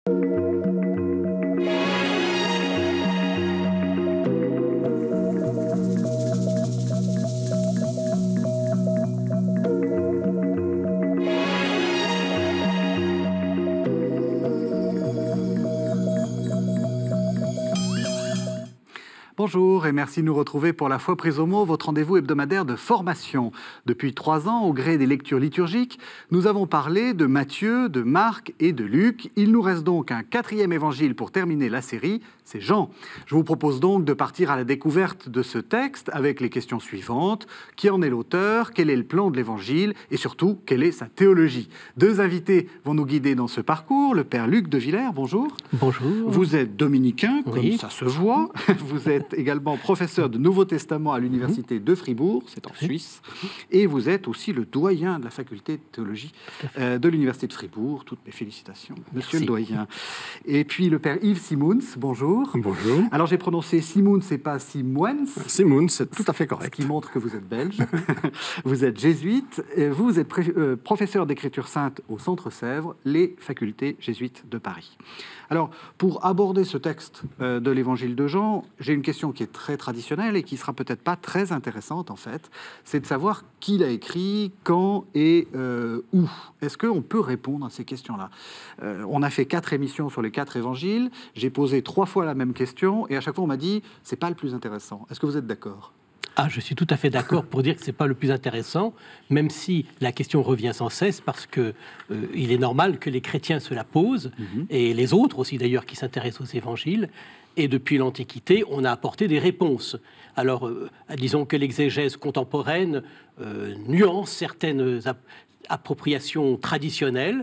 Bonjour et merci de nous retrouver pour La Foi prise au mot, votre rendez-vous hebdomadaire de formation. Depuis 3 ans, au gré des lectures liturgiques, nous avons parlé de Matthieu, de Marc et de Luc. Il nous reste donc un 4e évangile pour terminer la série, c'est Jean. Je vous propose donc de partir à la découverte de ce texte avec les questions suivantes. Qui en est l'auteur? Quel est le plan de l'évangile? Et surtout, quelle est sa théologie? 2 invités vont nous guider dans ce parcours. Le père Luc de Villers, bonjour. Bonjour. Vous êtes dominicain, comme Oui. ça se voit. Vous êtes également professeur de Nouveau Testament à l'université de Fribourg, c'est en Suisse, et vous êtes aussi le doyen de la faculté de théologie de l'université de Fribourg. Toutes mes félicitations, monsieur le doyen. Et puis le père Yves Simons, bonjour. Bonjour. Alors j'ai prononcé Simons, c'est pas Simons. Simons, c'est tout à fait correct. Ce qui montre que vous êtes belge. Vous êtes jésuite, et vous êtes professeur d'écriture sainte au Centre Sèvres, les facultés jésuites de Paris. Alors, pour aborder ce texte de l'évangile de Jean, j'ai une question qui est très traditionnelle et qui sera peut-être pas très intéressante en fait. C'est de savoir qui l'a écrit, quand et où. Est-ce qu'on peut répondre à ces questions-là? On a fait 4 émissions sur les 4 évangiles. J'ai posé 3 fois la même question et à chaque fois on m'a dit c'est pas le plus intéressant. Est-ce que vous êtes d'accord? Ah, je suis tout à fait d'accord pour dire que ce n'est pas le plus intéressant, même si la question revient sans cesse, parce que il est normal que les chrétiens se la posent, et les autres aussi d'ailleurs qui s'intéressent aux évangiles. Et depuis l'Antiquité, on a apporté des réponses. Alors, disons que l'exégèse contemporaine nuance certaines appropriations traditionnelles,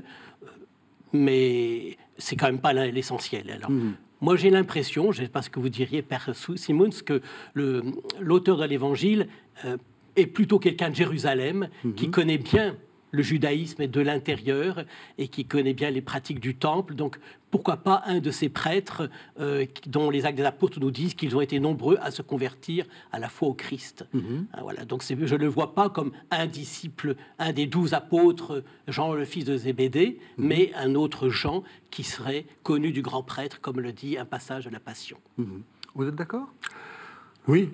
mais c'est quand même pas l'essentiel. Alors, moi, j'ai l'impression, je ne sais pas ce que vous diriez, Père Simons, que l'auteur de l'Évangile est plutôt quelqu'un de Jérusalem, qui connaît bien le judaïsme et de l'intérieur, et qui connaît bien les pratiques du temple. Donc, pourquoi pas un de ces prêtres dont les Actes des Apôtres nous disent qu'ils ont été nombreux à se convertir à la foi au Christ. Voilà. Donc, je ne le vois pas comme un disciple, un des 12 apôtres, Jean le fils de Zébédée, mais un autre Jean qui serait connu du grand prêtre, comme le dit un passage de la Passion. Vous êtes d'accord? Oui.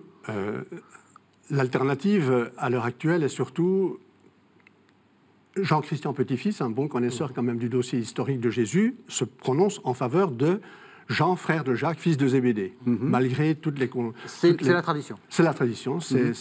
L'alternative à l'heure actuelle est surtout Jean-Christian Petit-Fils, un bon connaisseur quand même du dossier historique de Jésus, se prononce en faveur de Jean, frère de Jacques, fils de Zébédée, malgré toutes les... C'est la tradition. C'est la tradition.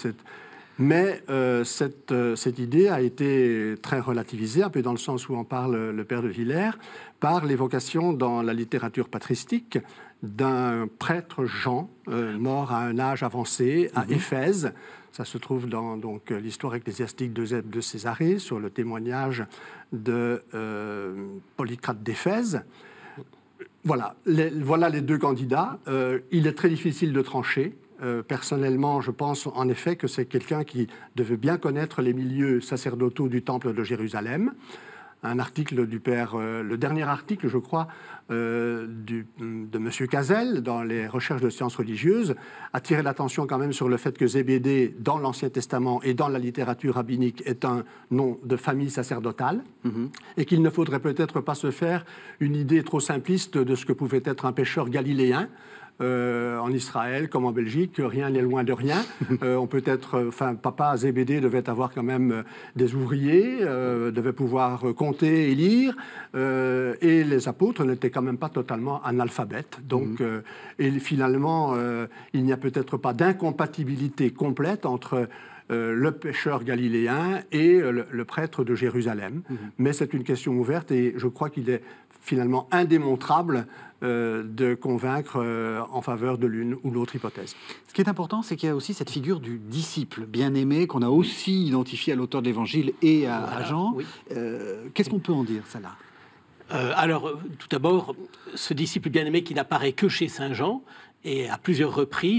Mais cette idée a été très relativisée, un peu dans le sens où en parle le père de Villers, par l'évocation dans la littérature patristique d'un prêtre Jean, mort à un âge avancé, à Éphèse. Ça se trouve dans l'histoire ecclésiastique de Césarée, sur le témoignage de Polycrate d'Éphèse. Voilà les 2 candidats. Il est très difficile de trancher. Personnellement, je pense en effet que c'est quelqu'un qui devait bien connaître les milieux sacerdotaux du temple de Jérusalem. Un article du père, le dernier article, je crois, de M. Cazel, dans les recherches de sciences religieuses, a tiré l'attention quand même sur le fait que Zébédée, dans l'Ancien Testament et dans la littérature rabbinique, est un nom de famille sacerdotale, et qu'il ne faudrait peut-être pas se faire une idée trop simpliste de ce que pouvait être un pêcheur galiléen. En Israël comme en Belgique, rien n'est loin de rien. On peut être, papa Zébédée devait avoir quand même des ouvriers, devait pouvoir compter et lire, et les apôtres n'étaient quand même pas totalement analphabètes. Donc, et finalement, il n'y a peut-être pas d'incompatibilité complète entre le pêcheur galiléen et le prêtre de Jérusalem. Mais c'est une question ouverte et je crois qu'il est finalement indémontrable de convaincre en faveur de l'une ou l'autre hypothèse. Ce qui est important, c'est qu'il y a aussi cette figure du disciple bien-aimé qu'on a aussi identifié à l'auteur de l'Évangile et à Jean. Oui. Qu'est-ce qu'on peut en dire, ça là? Alors, tout d'abord, ce disciple bien-aimé qui n'apparaît que chez Saint Jean, et à plusieurs reprises,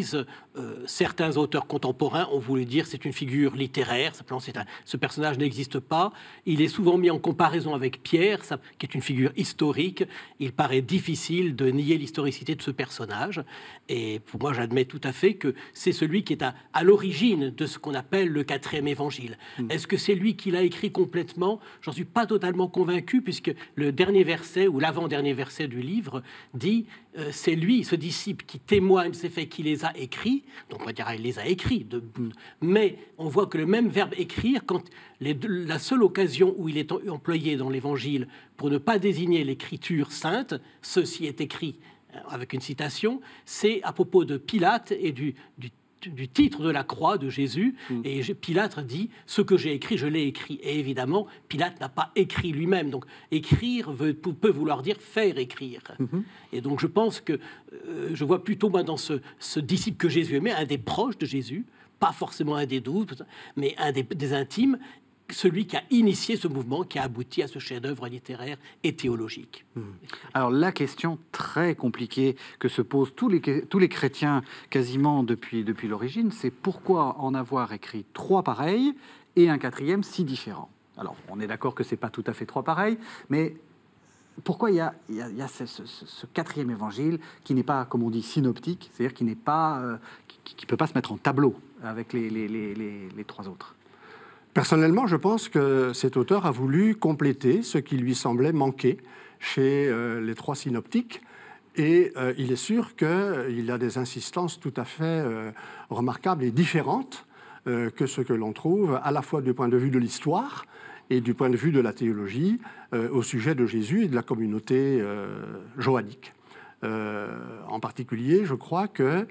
certains auteurs contemporains ont voulu dire c'est une figure littéraire, simplement ce personnage n'existe pas. Il est souvent mis en comparaison avec Pierre, qui est une figure historique. Il paraît difficile de nier l'historicité de ce personnage. Et pour moi, j'admets tout à fait que c'est celui qui est à l'origine de ce qu'on appelle le 4e évangile. Est-ce que c'est lui qui l'a écrit complètement? J'en suis pas totalement convaincu, puisque le dernier verset, ou l'avant-dernier verset du livre, dit c'est lui, ce disciple, qui témoigne de ces faits, qui les a écrits. Donc on va dire il les a écrits. Mais on voit que le même verbe écrire, quand la seule occasion où il est employé dans l'évangile pour ne pas désigner l'écriture sainte, ceci est écrit avec une citation, c'est à propos de Pilate et du titre de la croix de Jésus. Et Pilate dit « ce que j'ai écrit, je l'ai écrit ». Et évidemment, Pilate n'a pas écrit lui-même. Donc écrire peut vouloir dire faire écrire. Et donc je pense que je vois plutôt moi dans ce disciple que Jésus aimait, un des proches de Jésus, pas forcément un des 12, mais un des intimes, celui qui a initié ce mouvement, qui a abouti à ce chef-d'œuvre littéraire et théologique. Alors la question très compliquée que se posent tous les chrétiens quasiment depuis l'origine, c'est pourquoi en avoir écrit 3 pareils et un 4e si différent. Alors on est d'accord que c'est pas tout à fait 3 pareils, mais pourquoi il y a ce 4e évangile qui n'est pas, comme on dit, synoptique, c'est-à-dire qui n'est pas, qui peut pas se mettre en tableau avec les 3 autres? Personnellement, je pense que cet auteur a voulu compléter ce qui lui semblait manquer chez les 3 synoptiques. Et il est sûr qu'il a des insistances tout à fait remarquables et différentes que ce que l'on trouve à la fois du point de vue de l'histoire et du point de vue de la théologie au sujet de Jésus et de la communauté joannique. En particulier, je crois qu'il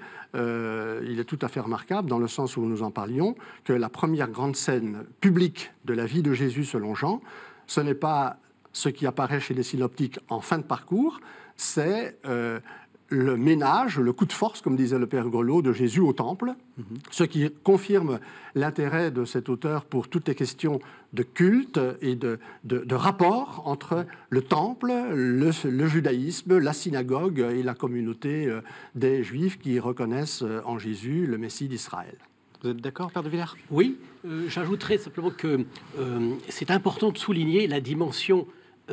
est tout à fait remarquable, dans le sens où nous en parlions, que la première grande scène publique de la vie de Jésus selon Jean, ce n'est pas ce qui apparaît chez les synoptiques en fin de parcours, c'est le ménage, le coup de force, comme disait le père Grelot, de Jésus au temple, ce qui confirme l'intérêt de cet auteur pour toutes les questions de culte et de rapport entre le temple, le judaïsme, la synagogue et la communauté des Juifs qui reconnaissent en Jésus le Messie d'Israël. Vous êtes d'accord, Père de Villers? Oui, j'ajouterais simplement que c'est important de souligner la dimension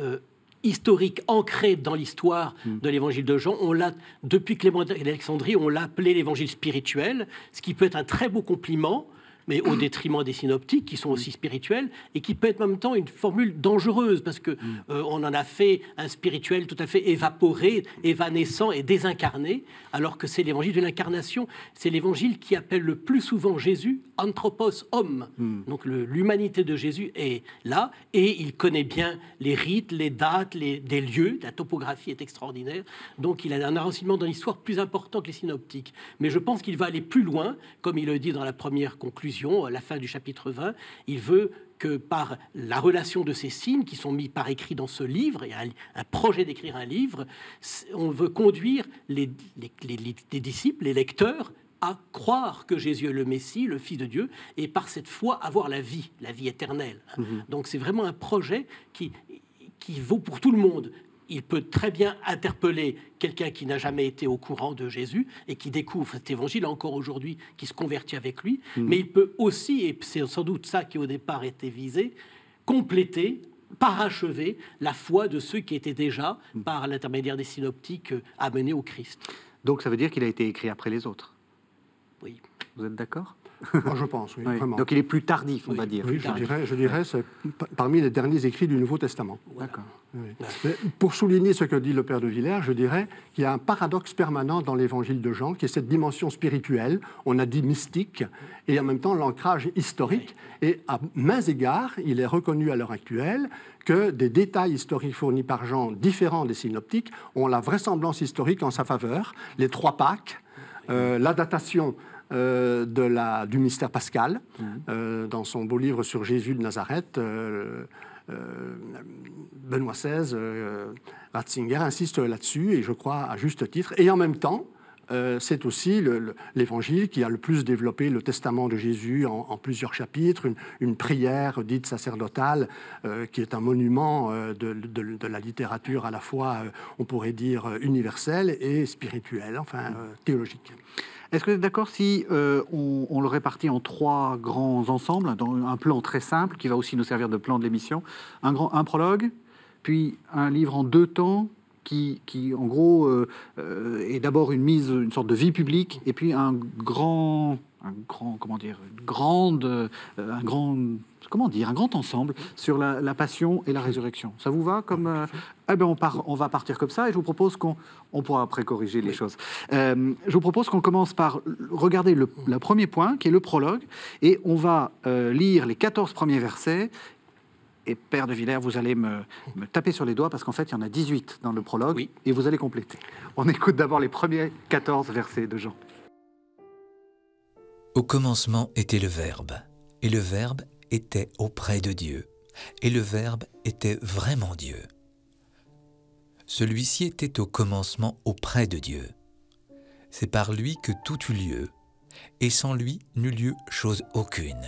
historique ancrée dans l'histoire de l'évangile de Jean. Depuis Clément d'Alexandrie, on l'a appelé l'évangile spirituel, ce qui peut être un très beau compliment, mais au détriment des synoptiques, qui sont aussi spirituels, et qui peut être en même temps une formule dangereuse, parce que on en a fait un spirituel tout à fait évaporé, évanescent et désincarné, alors que c'est l'évangile de l'incarnation. C'est l'évangile qui appelle le plus souvent Jésus anthropos, homme. Donc l'humanité de Jésus est là, et il connaît bien les rites, les dates, des lieux. La topographie est extraordinaire. Donc il a un enracinement dans l'histoire plus important que les synoptiques. Mais je pense qu'il va aller plus loin, comme il le dit dans la première conclusion, à la fin du chapitre 20, il veut que par la relation de ces signes qui sont mis par écrit dans ce livre, et un projet d'écrire un livre, on veut conduire les disciples, les lecteurs, à croire que Jésus est le Messie, le Fils de Dieu, et par cette foi avoir la vie éternelle. Donc c'est vraiment un projet qui vaut pour tout le monde. Il peut très bien interpeller quelqu'un qui n'a jamais été au courant de Jésus et qui découvre cet évangile encore aujourd'hui, qui se convertit avec lui. Mais il peut aussi, et c'est sans doute ça qui au départ était visé, compléter, parachever la foi de ceux qui étaient déjà, par l'intermédiaire des synoptiques, amenés au Christ. Donc ça veut dire qu'il a été écrit après les autres? Oui. Vous êtes d'accord? Moi, je pense, oui, vraiment. Donc il est plus tardif, on va dire. Oui, je dirais c'est parmi les derniers écrits du Nouveau Testament. D'accord. Oui. Pour souligner ce que dit le père de Villers, je dirais qu'il y a un paradoxe permanent dans l'évangile de Jean, qui est cette dimension spirituelle, on a dit mystique, et en même temps l'ancrage historique. Et à maints égards, il est reconnu à l'heure actuelle que des détails historiques fournis par Jean, différents des synoptiques, ont la vraisemblance historique en sa faveur. Les 3 Pâques, la datation du mystère pascal, dans son beau livre sur Jésus de Nazareth, Benoît XVI, Ratzinger insiste là-dessus, et je crois à juste titre. Et en même temps, c'est aussi l'Évangile qui a le plus développé le testament de Jésus en plusieurs chapitres, une prière dite sacerdotale qui est un monument de la littérature à la fois, on pourrait dire, universelle et spirituelle, enfin théologique. Est-ce que vous êtes d'accord si on le répartit en 3 grands ensembles, dans un plan très simple qui va aussi nous servir de plan de l'émission, un prologue, puis un livre en 2 temps qui en gros est d'abord une sorte de vie publique, et puis un grand ensemble sur la passion et la résurrection. Ça vous va comme on va partir comme ça, et je vous propose on pourra après corriger les choses. Je vous propose qu'on commence par regarder le premier point, qui est le prologue, et on va lire les 14 premiers versets. Et Père de Villers, vous allez me taper sur les doigts, parce qu'en fait, il y en a 18 dans le prologue, oui, et vous allez compléter. On écoute d'abord les premiers 14 versets de Jean. Au commencement était le Verbe, et le Verbe était auprès de Dieu, et le Verbe était vraiment Dieu. Celui-ci était au commencement auprès de Dieu. C'est par lui que tout eut lieu, et sans lui n'eut lieu chose aucune.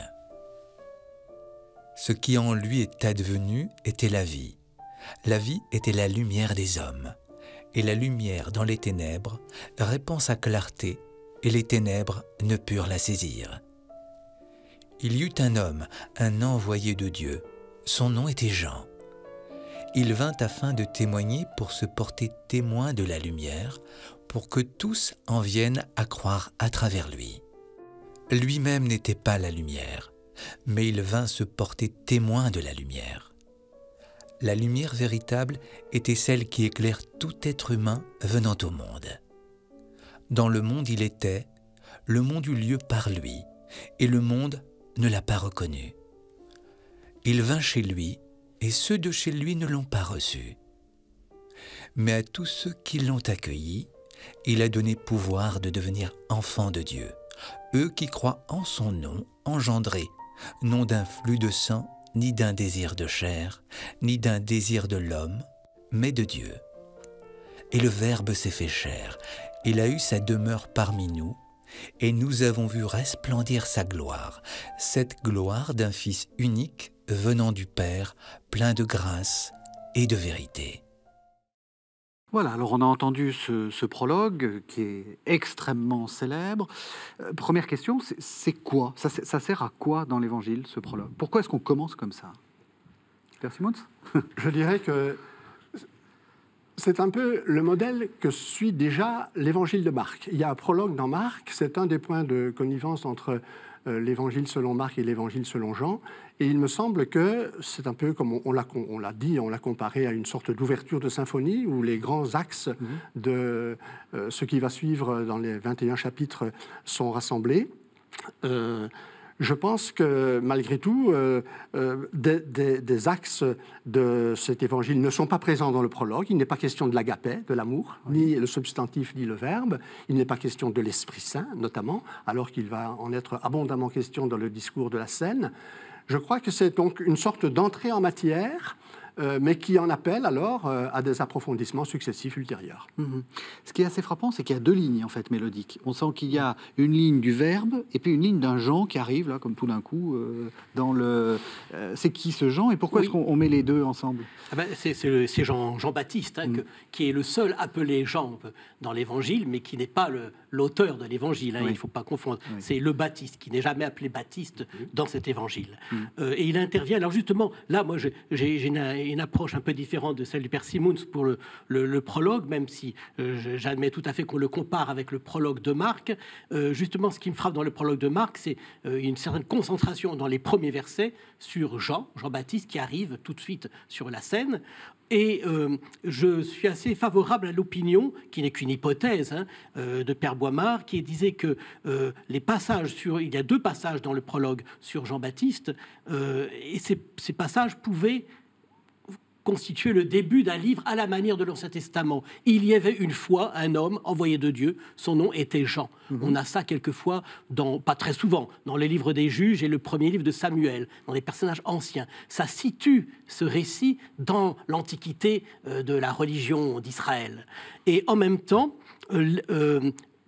Ce qui en lui est advenu était la vie. La vie était la lumière des hommes, et la lumière dans les ténèbres répand sa clarté, et les ténèbres ne purent la saisir. Il y eut un homme, un envoyé de Dieu. Son nom était Jean. Il vint afin de témoigner pour se porter témoin de la lumière, pour que tous en viennent à croire à travers lui. Lui-même n'était pas la lumière, mais il vint se porter témoin de la lumière. La lumière véritable était celle qui éclaire tout être humain venant au monde. Dans le monde il était, le monde eut lieu par lui, et le monde ne l'a pas reconnu. Il vint chez lui, et ceux de chez lui ne l'ont pas reçu. Mais à tous ceux qui l'ont accueilli, il a donné pouvoir de devenir enfants de Dieu, eux qui croient en son nom engendrés, non d'un flux de sang, ni d'un désir de chair, ni d'un désir de l'homme, mais de Dieu. Et le Verbe s'est fait chair, il a eu sa demeure parmi nous, et nous avons vu resplendir sa gloire, cette gloire d'un Fils unique venant du Père, plein de grâce et de vérité. Voilà, alors on a entendu ce prologue qui est extrêmement célèbre. Première question, c'est quoi ? Ça sert à quoi dans l'Évangile, ce prologue ? Pourquoi est-ce qu'on commence comme ça ? Père Simons ? Je dirais que c'est un peu le modèle que suit déjà l'Évangile de Marc. Il y a un prologue dans Marc, c'est un des points de connivence entre l'Évangile selon Marc et l'Évangile selon Jean. Et il me semble que c'est un peu comme on l'a dit, on l'a comparé à une sorte d'ouverture de symphonie où les grands axes de ce qui va suivre dans les 21 chapitres sont rassemblés. Je pense que malgré tout, des axes de cet évangile ne sont pas présents dans le prologue. Il n'est pas question de l'agapé, de l'amour, ni le substantif, ni le verbe. Il n'est pas question de l'Esprit Saint, notamment, alors qu'il va en être abondamment question dans le discours de la scène. Je crois que c'est donc une sorte d'entrée en matière, mais qui en appelle alors à des approfondissements successifs ultérieurs. Ce qui est assez frappant, c'est qu'il y a 2 lignes en fait mélodiques. On sent qu'il y a une ligne du Verbe et puis une ligne d'un Jean qui arrive là, comme tout d'un coup dans le. C'est qui ce Jean et pourquoi est-ce qu'on met les deux ensemble ? C'est Jean-Baptiste qui est le seul appelé Jean dans l'Évangile, mais qui n'est pas l'auteur de l'Évangile. Il ne faut pas confondre. C'est le Baptiste qui n'est jamais appelé Baptiste dans cet Évangile. Et il intervient. Alors justement, là, moi, j'ai une approche un peu différente de celle du Père Simons pour le prologue, même si j'admets tout à fait qu'on le compare avec le prologue de Marc. Justement, ce qui me frappe dans le prologue de Marc, c'est une certaine concentration dans les premiers versets sur Jean-Baptiste, qui arrive tout de suite sur la scène. Et je suis assez favorable à l'opinion, qui n'est qu'une hypothèse, de Père Boimard, qui disait que les passages il y a 2 passages dans le prologue sur Jean-Baptiste, et ces passages pouvaient constituer le début d'un livre à la manière de l'Ancien Testament. Il y avait une fois un homme envoyé de Dieu, son nom était Jean. On a ça quelquefois, pas très souvent, dans les livres des juges et le premier livre de Samuel, dans les personnages anciens. Ça situe ce récit dans l'Antiquité de la religion d'Israël. Et en même temps,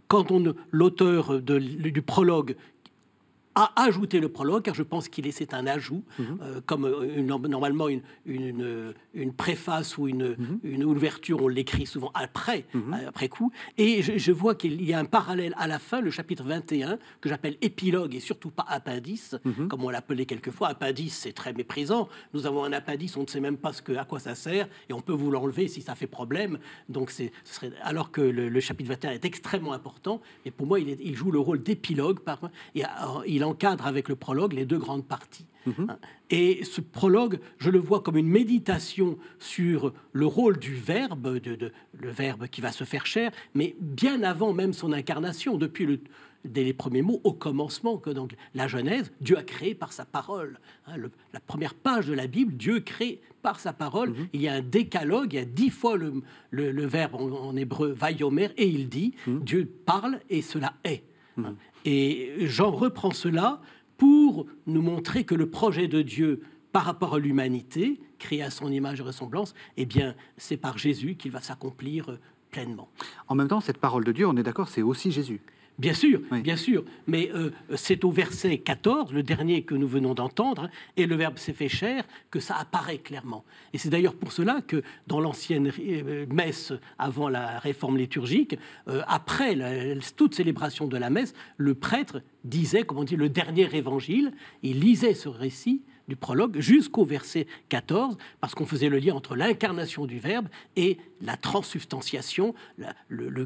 quand l'auteur du prologue a ajouté le prologue, car je pense c'est un ajout, comme normalement une préface ou une ouverture, on l'écrit souvent après coup. Et je vois qu'il y a un parallèle à la fin, le chapitre 21, que j'appelle épilogue et surtout pas appendice, comme on l'appelait quelquefois. Appendice, c'est très méprisant. Nous avons un appendice, on ne sait même pas à quoi ça sert, et on peut vous l'enlever si ça fait problème. Donc alors que le chapitre 21 est extrêmement important, et pour moi, il joue le rôle d'épilogue. Il encadre avec le prologue les deux grandes parties. Et ce prologue, je le vois comme une méditation sur le rôle du Verbe, le Verbe qui va se faire chair, mais bien avant même son incarnation, dès les premiers mots, au commencement, que donc la Genèse, Dieu a créé par sa parole. La première page de la Bible, Dieu crée par sa parole. Il y a un décalogue, il y a 10 fois le verbe en hébreu, vayomer, et il dit, Dieu parle et cela est. Et Jean reprend cela pour nous montrer que le projet de Dieu par rapport à l'humanité, créée à son image et ressemblance, eh bien, c'est par Jésus qu'il va s'accomplir pleinement. En même temps, cette parole de Dieu, on est d'accord, c'est aussi Jésus. Bien sûr, oui. Bien sûr, mais c'est au verset 14, le dernier que nous venons d'entendre, et le Verbe s'est fait chair, que ça apparaît clairement. Et c'est d'ailleurs pour cela que dans l'ancienne messe, avant la réforme liturgique, après toute célébration de la messe, le prêtre disait, comme on dit, le dernier évangile, il lisait ce récit du prologue jusqu'au verset 14, parce qu'on faisait le lien entre l'incarnation du Verbe et la transsubstantiation, le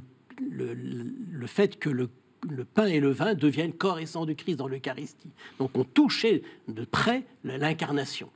fait que le pain et le vin deviennent corps et sang de Christ dans l'Eucharistie. Donc on touchait de près l'incarnation.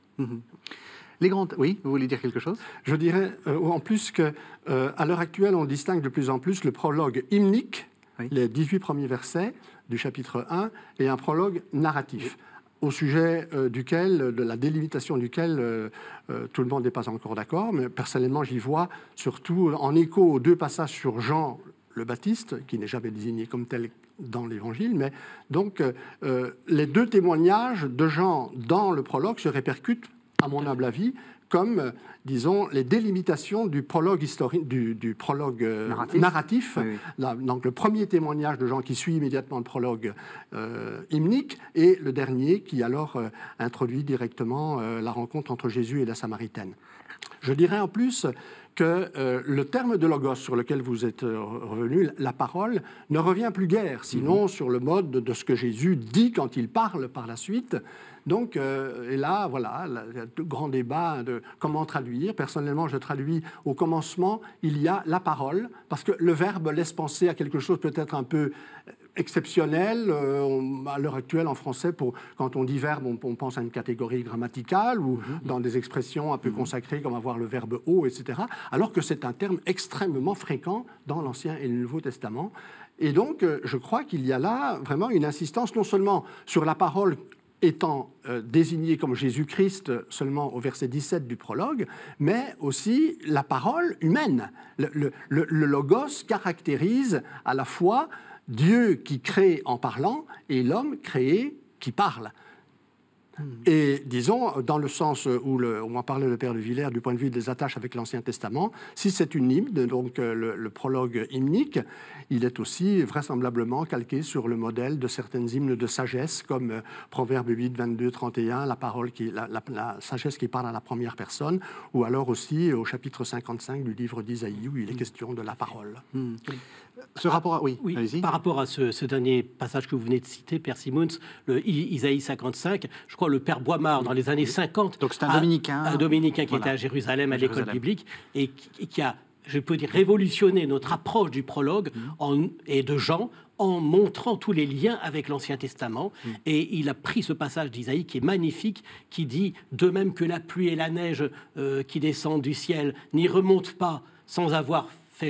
Oui, vous voulez dire quelque chose? Je dirais en plus qu'à l'heure actuelle, on distingue de plus en plus le prologue hymnique, les 18 premiers versets du chapitre 1, et un prologue narratif. Au sujet de la délimitation duquel tout le monde n'est pas encore d'accord, mais personnellement j'y vois surtout en écho aux deux passages sur Jean le Baptiste, qui n'est jamais désigné comme tel dans l'Évangile, mais donc les deux témoignages de Jean dans le prologue se répercutent, à mon humble avis, comme, disons, les délimitations du prologue historique, du prologue narratif. Oui. Donc le premier témoignage de Jean qui suit immédiatement le prologue hymnique, et le dernier qui alors introduit directement la rencontre entre Jésus et la Samaritaine. Je dirais en plus que le terme de logos sur lequel vous êtes revenu, la parole, ne revient plus guère, sinon sur le mode de ce que Jésus dit quand il parle par la suite. Donc, et là, voilà, le grand débat de comment traduire. Personnellement, je traduis au commencement, il y a la parole, parce que le verbe laisse penser à quelque chose peut-être un peu exceptionnel. À l'heure actuelle, en français, quand on dit verbe, on pense à une catégorie grammaticale ou dans des expressions un peu consacrées, comme avoir le verbe au, etc. Alors que c'est un terme extrêmement fréquent dans l'Ancien et le Nouveau Testament. Et donc, je crois qu'il y a là vraiment une insistance non seulement sur la parole étant désigné comme Jésus-Christ seulement au verset 17 du prologue, mais aussi la parole humaine. Le logos caractérise à la fois Dieu qui crée en parlant et l'homme créé qui parle. Et disons, dans le sens où on en parlait le père de Villers du point de vue des attaches avec l'Ancien Testament, si c'est une hymne, donc le prologue hymnique, il est aussi vraisemblablement calqué sur le modèle de certaines hymnes de sagesse, comme Proverbe 8, 22, 31, la sagesse qui parle à la première personne, ou alors aussi au chapitre 55 du livre d'Isaïe, où il est question de la parole. Ce rapport, oui, allez-y. Par rapport à ce dernier passage que vous venez de citer, Père Simons, Isaïe 55, je crois le Père Boimard, dans les années 50... Donc c'est un dominicain. Un dominicain qui était à Jérusalem, à l'école biblique, et qui a, je peux dire, révolutionné notre approche du prologue et de Jean, en montrant tous les liens avec l'Ancien Testament. Et il a pris ce passage d'Isaïe qui est magnifique, qui dit « De même que la pluie et la neige qui descendent du ciel n'y remontent pas sans avoir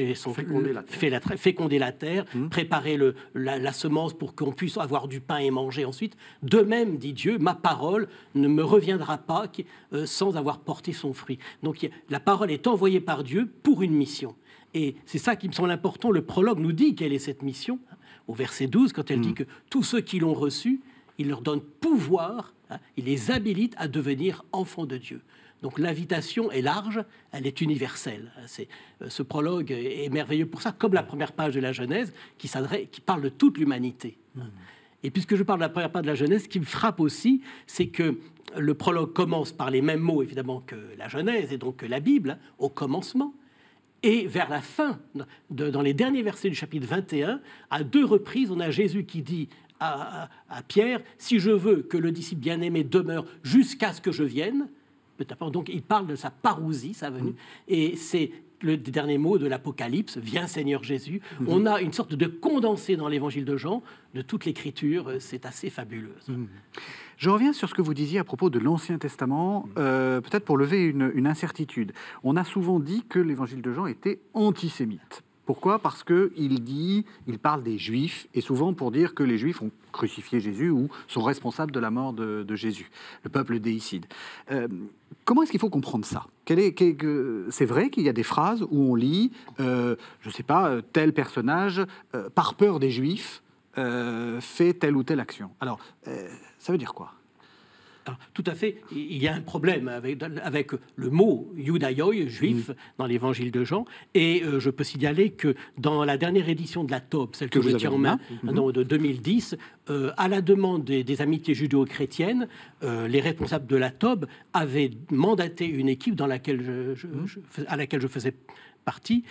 féconder la terre, préparer la semence pour qu'on puisse avoir du pain et manger ensuite. De même, dit Dieu, ma parole ne me reviendra pas sans avoir porté son fruit. » Donc la parole est envoyée par Dieu pour une mission. Et c'est ça qui me semble important. Le prologue nous dit quelle est cette mission. Au verset 12, quand elle dit que tous ceux qui l'ont reçu, il leur donne pouvoir, il les habilite à devenir enfants de Dieu. Donc l'invitation est large, elle est universelle. Ce prologue est merveilleux pour ça, comme la première page de la Genèse qui parle de toute l'humanité. Et puisque je parle de la première page de la Genèse, ce qui me frappe aussi, c'est que le prologue commence par les mêmes mots, évidemment, que la Genèse et donc que la Bible, au commencement. Et vers la fin, dans les derniers versets du chapitre 21, à 2 reprises, on a Jésus qui dit à Pierre, « Si je veux que le disciple bien-aimé demeure jusqu'à ce que je vienne », donc il parle de sa parousie, sa venue, et c'est le dernier mot de l'Apocalypse, « Viens Seigneur Jésus ». On a une sorte de condensé dans l'évangile de Jean de toute l'Écriture, c'est assez fabuleux. Je reviens sur ce que vous disiez à propos de l'Ancien Testament, peut-être pour lever une incertitude. On a souvent dit que l'évangile de Jean était antisémite. Pourquoi ? Parce qu'il parle des Juifs, et souvent pour dire que les Juifs ont crucifié Jésus ou sont responsables de la mort de Jésus, le peuple déicide. Comment est-ce qu'il faut comprendre ça ? C'est vrai qu'il y a des phrases où on lit, je ne sais pas, tel personnage, par peur des Juifs, fait telle ou telle action. Alors, ça veut dire quoi ? Alors, tout à fait, il y a un problème avec le mot Iudaioi, juif, dans l'évangile de Jean, et je peux signaler que dans la dernière édition de la Tobe, celle que je tiens en main, de 2010, à la demande des amitiés judéo-chrétiennes, les responsables de la Tobe avaient mandaté une équipe à laquelle je faisais partie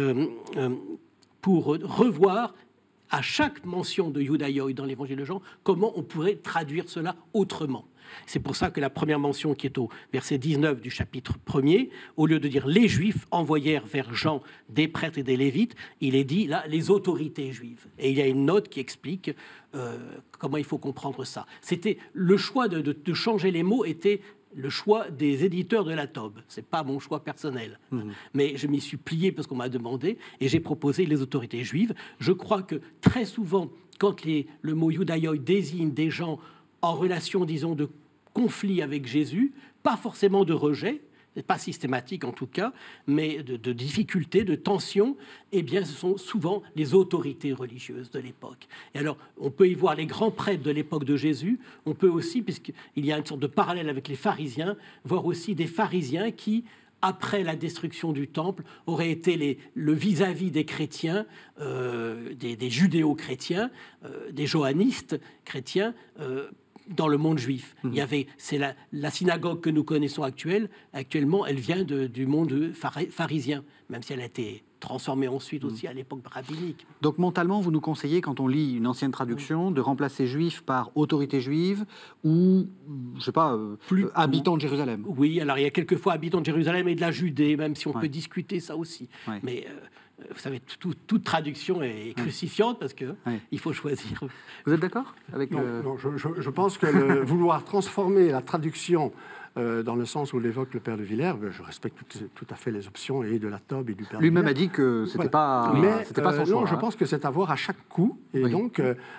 pour revoir à chaque mention de Iudaioi dans l'évangile de Jean, comment on pourrait traduire cela autrement. C'est pour ça que la première mention qui est au verset 19 du chapitre 1er, au lieu de dire « les Juifs envoyèrent vers Jean des prêtres et des Lévites », il est dit là « les autorités juives ». Et il y a une note qui explique comment il faut comprendre ça. C'était le choix de changer les mots était le choix des éditeurs de la Tobe. Ce n'est pas mon choix personnel. Mais je m'y suis plié parce qu'on m'a demandé et j'ai proposé les autorités juives. Je crois que très souvent, quand le mot Iudaioi désigne des gens en relation, disons, de conflit avec Jésus, pas forcément de rejet, pas systématique en tout cas, mais de difficultés, de tensions, eh bien, ce sont souvent les autorités religieuses de l'époque. Et alors, on peut y voir les grands prêtres de l'époque de Jésus, on peut aussi, puisqu'il y a une sorte de parallèle avec les pharisiens, voir aussi des pharisiens qui, après la destruction du temple, auraient été le vis-à-vis des chrétiens, des judéo-chrétiens, des johannistes chrétiens, dans le monde juif. C'est la synagogue que nous connaissons actuellement, elle vient du monde pharisien, même si elle a été transformée ensuite aussi à l'époque rabbinique. Donc mentalement, vous nous conseillez, quand on lit une ancienne traduction, de remplacer juif par autorité juive ou, je ne sais pas, habitants de Jérusalem. Oui, alors il y a quelquefois habitants de Jérusalem et de la Judée, même si on peut discuter ça aussi. Mais vous savez, toute traduction est crucifiante parce qu'il faut choisir. Vous êtes d'accord avec Non, je pense que vouloir transformer la traduction dans le sens où l'évoque le père de Villers, je respecte tout à fait les options et de la Tobe et du père de Villers. Lui-même a dit que c'était pas son choix. Non, je pense que c'est à voir à chaque coup. Et donc,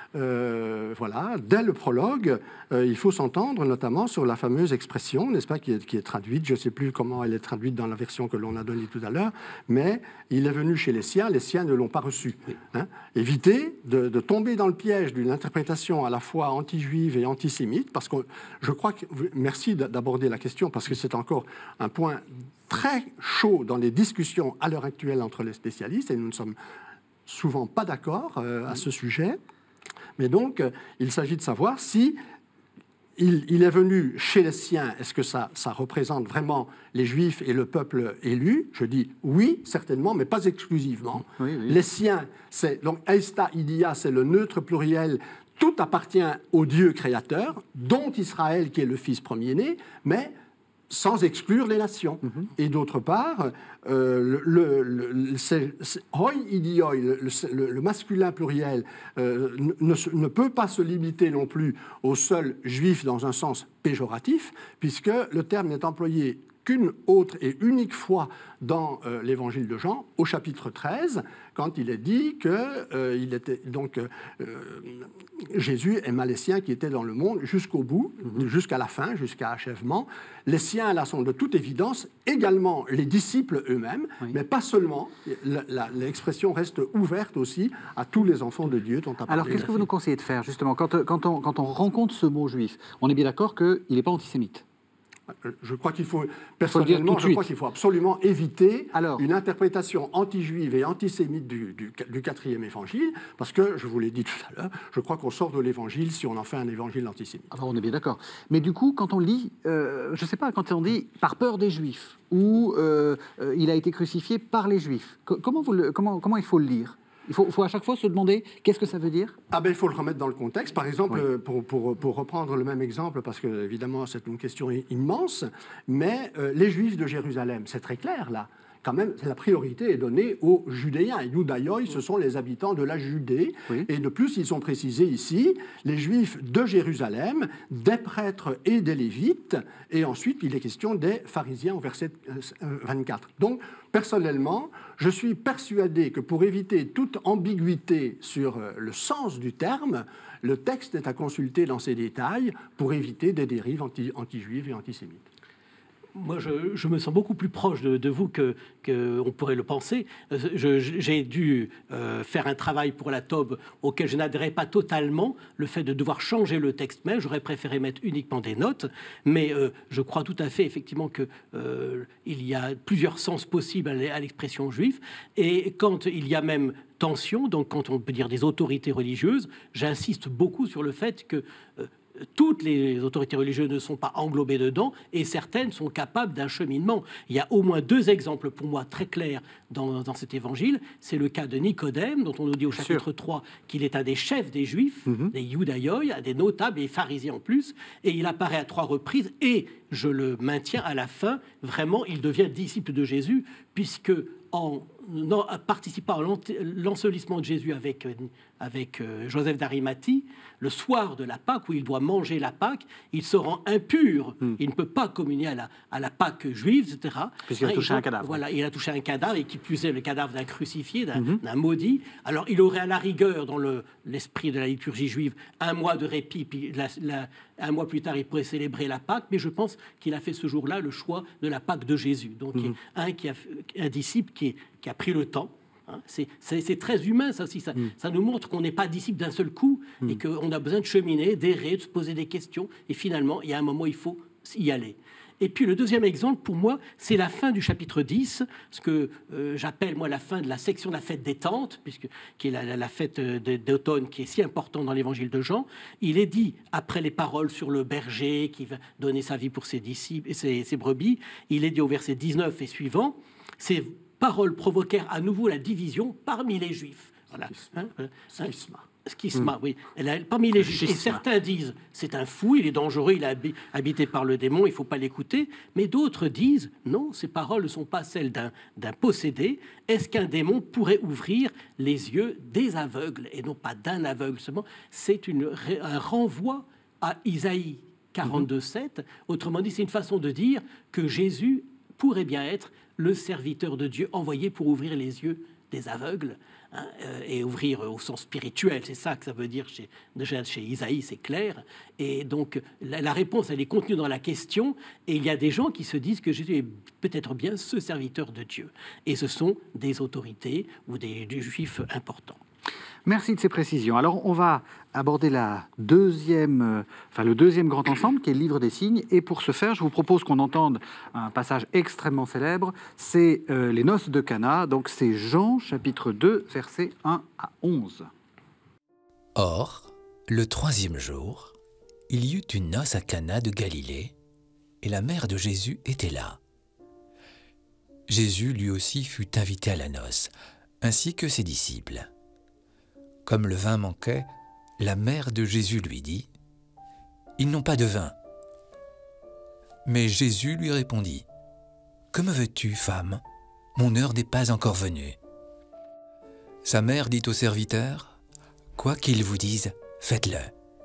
voilà, dès le prologue, il faut s'entendre notamment sur la fameuse expression, n'est-ce pas, qui est traduite, je ne sais plus comment elle est traduite dans la version que l'on a donnée tout à l'heure, mais il est venu chez les siens ne l'ont pas reçu. Hein. Évitez de tomber dans le piège d'une interprétation à la fois anti-juive et antisémite, parce que je crois que... Merci d'aborder la question, parce que c'est encore un point très chaud dans les discussions à l'heure actuelle entre les spécialistes, et nous ne sommes souvent pas d'accord à ce sujet. Mais donc, il s'agit de savoir si il est venu chez les siens, est-ce que ça représente vraiment les Juifs et le peuple élu ? Je dis oui, certainement, mais pas exclusivement. Oui. Les siens, donc Eista Idia, c'est le neutre pluriel. Tout appartient au Dieu créateur, dont Israël qui est le fils premier-né, mais sans exclure les nations. Et d'autre part, hoi idioi, le masculin pluriel, ne peut pas se limiter non plus aux seuls juifs dans un sens péjoratif, puisque le terme n'est employé qu'une autre et unique fois dans l'évangile de Jean, au chapitre 13, quand il est dit que Jésus aima les siens qui étaient dans le monde jusqu'au bout, jusqu'à la fin, jusqu'à achèvement. Les siens, là, sont de toute évidence également les disciples eux-mêmes, mais pas seulement. L'expression reste ouverte aussi à tous les enfants de Dieu dont a parlé. Alors, qu'est-ce que vous nous conseillez de faire, justement, quand on rencontre ce mot juif ? On est bien d'accord qu'il n'est pas antisémite. Je crois qu'il faut, personnellement, je crois qu'il faut absolument éviter une interprétation anti-juive et antisémite du 4e évangile, parce que, je vous l'ai dit tout à l'heure, je crois qu'on sort de l'évangile si on en fait un évangile antisémite. Alors on est bien d'accord. Mais du coup, quand on lit, je ne sais pas, quand on dit « par peur des Juifs » ou « il a été crucifié par les Juifs », comment il faut le lire ? Il faut à chaque fois se demander qu'est-ce que ça veut dire ? Il faut le remettre dans le contexte. Par exemple, pour reprendre le même exemple, parce que évidemment c'est une question immense, mais les Juifs de Jérusalem, c'est très clair là. Quand même, la priorité est donnée aux Judéens. Et Judaïoi, ce sont les habitants de la Judée. Oui. Et de plus, ils sont précisés ici, les Juifs de Jérusalem, des prêtres et des Lévites. Et ensuite, il est question des pharisiens au verset 24. Donc, personnellement, je suis persuadé que pour éviter toute ambiguïté sur le sens du terme, le texte est à consulter dans ses détails pour éviter des dérives anti-juives et antisémites. Moi, je me sens beaucoup plus proche de vous qu'on pourrait le penser. J'ai dû faire un travail pour la TOB auquel je n'adhérais pas totalement, le fait de devoir changer le texte même. J'aurais préféré mettre uniquement des notes, mais je crois tout à fait, effectivement, qu'il y a plusieurs sens possibles à l'expression juive. Et quand il y a même tension, donc quand on peut dire des autorités religieuses, j'insiste beaucoup sur le fait que toutes les autorités religieuses ne sont pas englobées dedans et certaines sont capables d'un cheminement. Il y a au moins 2 exemples pour moi très clairs dans cet évangile. C'est le cas de Nicodème, dont on nous dit au chapitre 3 qu'il est un des chefs des Juifs, des Judaïoi, des notables et pharisiens en plus, et il apparaît à 3 reprises et, je le maintiens à la fin, vraiment il devient disciple de Jésus, puisque en participant à l'ensevelissement de Jésus avec Joseph d'Arimathie, le soir de la Pâque, où il doit manger la Pâque, il se rend impur. Il ne peut pas communier à la Pâque juive, etc. Puisqu'il a touché un cadavre. Voilà, il a touché un cadavre, et qui plus est le cadavre d'un crucifié, d'un maudit. Alors, il aurait à la rigueur, dans l'esprit de la liturgie juive, un mois de répit, puis un mois plus tard, il pourrait célébrer la Pâque, mais je pense qu'il a fait ce jour-là le choix de la Pâque de Jésus. Donc, un disciple qui a pris le temps. Hein, c'est très humain, ça aussi. Ça nous montre qu'on n'est pas disciple d'un seul coup et qu'on a besoin de cheminer, d'errer, de se poser des questions. Et finalement, il y a un moment où il faut y aller. Et puis le deuxième exemple, pour moi, c'est la fin du chapitre 10, ce que j'appelle, moi, la fin de la section de la fête des tentes, qui est la fête d'automne, qui est si importante dans l'évangile de Jean. Il est dit, après les paroles sur le berger qui va donner sa vie pour ses disciples et ses brebis, il est dit au verset 19 et suivant, ces paroles provoquèrent à nouveau la division parmi les Juifs. Voilà. Schisma, oui. Parmi les Juifs. Et certains disent, c'est un fou, il est dangereux, il est habité par le démon, il ne faut pas l'écouter. Mais d'autres disent, non, ces paroles ne sont pas celles d'un possédé. Est-ce qu'un démon pourrait ouvrir les yeux des aveugles, et non pas d'un aveugle seulement? C'est un renvoi à Isaïe 42,7. Autrement dit, c'est une façon de dire que Jésus pourrait bien être le serviteur de Dieu envoyé pour ouvrir les yeux des aveugles, hein, et ouvrir au sens spirituel. C'est ça que ça veut dire déjà chez Isaïe, c'est clair. Et donc, la réponse, elle est contenue dans la question. Et il y a des gens qui se disent que Jésus est peut-être bien ce serviteur de Dieu. Et ce sont des autorités ou des juifs importants. Merci de ces précisions. Alors, on va aborder le deuxième grand ensemble, qui est le livre des signes. Et pour ce faire, je vous propose qu'on entende un passage extrêmement célèbre. C'est les noces de Cana. Donc, c'est Jean, chapitre 2, versets 1 à 11. Or, le 3e jour, il y eut une noce à Cana de Galilée, et la mère de Jésus était là. Jésus, lui aussi, fut invité à la noce, ainsi que ses disciples. Comme le vin manquait, la mère de Jésus lui dit « Ils n'ont pas de vin. » Mais Jésus lui répondit « Que me veux-tu, femme? Mon heure n'est pas encore venue. » Sa mère dit au serviteur « Quoi qu'il vous dise, faites-le. »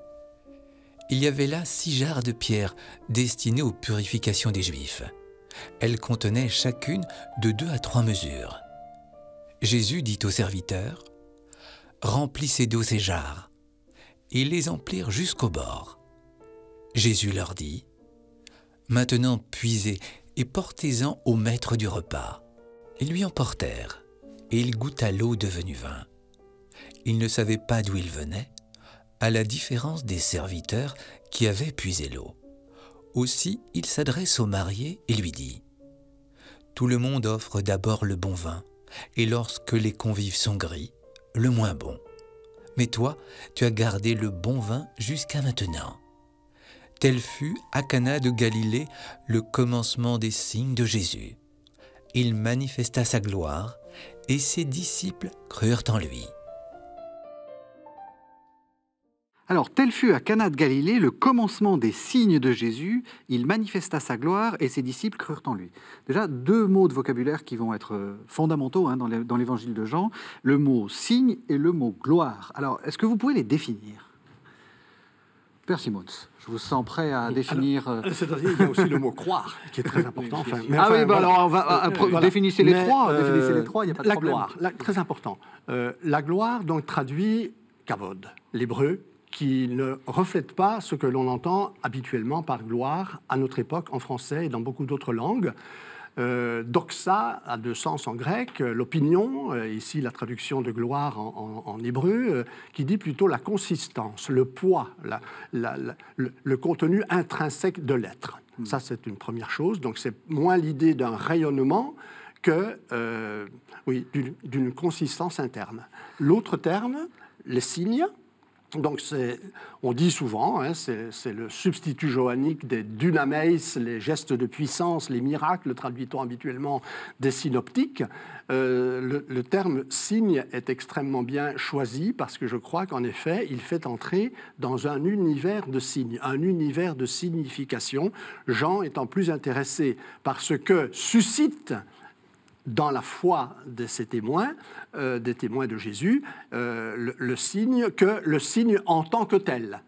Il y avait là 6 jarres de pierre destinées aux purifications des Juifs. Elles contenaient chacune de 2 à 3 mesures. Jésus dit au serviteur « Remplissez d'eau ces jarres. » Ils les emplirent jusqu'au bord. Jésus leur dit « Maintenant puisez et portez-en au maître du repas. » Ils lui emportèrent, et il goûta l'eau devenue vin. Il ne savait pas d'où il venait, à la différence des serviteurs qui avaient puisé l'eau. Aussi, il s'adresse au marié et lui dit « Tout le monde offre d'abord le bon vin, et lorsque les convives sont gris, le moins bon. Mais toi, tu as gardé le bon vin jusqu'à maintenant. » Tel fut à Cana de Galilée le commencement des signes de Jésus. Il manifesta sa gloire, et ses disciples crurent en lui. Alors, tel fut à Cana de Galilée le commencement des signes de Jésus. Il manifesta sa gloire et ses disciples crurent en lui. Déjà, deux mots de vocabulaire qui vont être fondamentaux dans l'évangile de Jean, le mot signe et le mot gloire. Alors, est-ce que vous pouvez les définir ? Père Simons, je vous sens prêt à définir... C'est-à-dire qu'il y a aussi le mot croire, qui est très important. Alors on va définissez les trois, il n'y a pas de la problème. Gloire, très important. La gloire donc traduit kavod, l'hébreu, qui ne reflète pas ce que l'on entend habituellement par gloire à notre époque en français et dans beaucoup d'autres langues. Doxa a deux sens en grec, l'opinion, ici la traduction de gloire en hébreu, qui dit plutôt la consistance, le poids, le contenu intrinsèque de l'être. Ça, c'est une première chose. Donc, c'est moins l'idée d'un rayonnement que d'une consistance interne. L'autre terme, les signes. Donc, on dit souvent, c'est le substitut johannique des dunameis, les gestes de puissance, les miracles, traduit-on habituellement des synoptiques. Le terme signe est extrêmement bien choisi parce que je crois qu'en effet, il fait entrer dans un univers de signes, un univers de signification, Jean étant plus intéressé par ce que suscite dans la foi de ces témoins, des témoins de Jésus, le signe que le signe en tant que tel.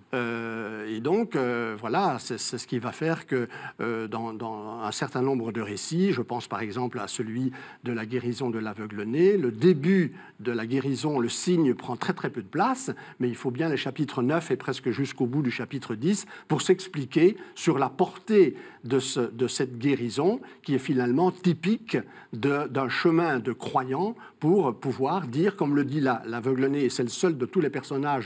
Et donc, voilà, c'est ce qui va faire que dans un certain nombre de récits, je pense par exemple à celui de la guérison de l'aveugle-né, le début de la guérison, le signe prend très très peu de place, mais il faut bien les chapitres 9 et presque jusqu'au bout du chapitre 10 pour s'expliquer sur la portée de cette guérison qui est finalement typique d'un chemin de croyants pour pouvoir dire, comme le dit l'aveugle-né, et c'est le seul de tous les personnages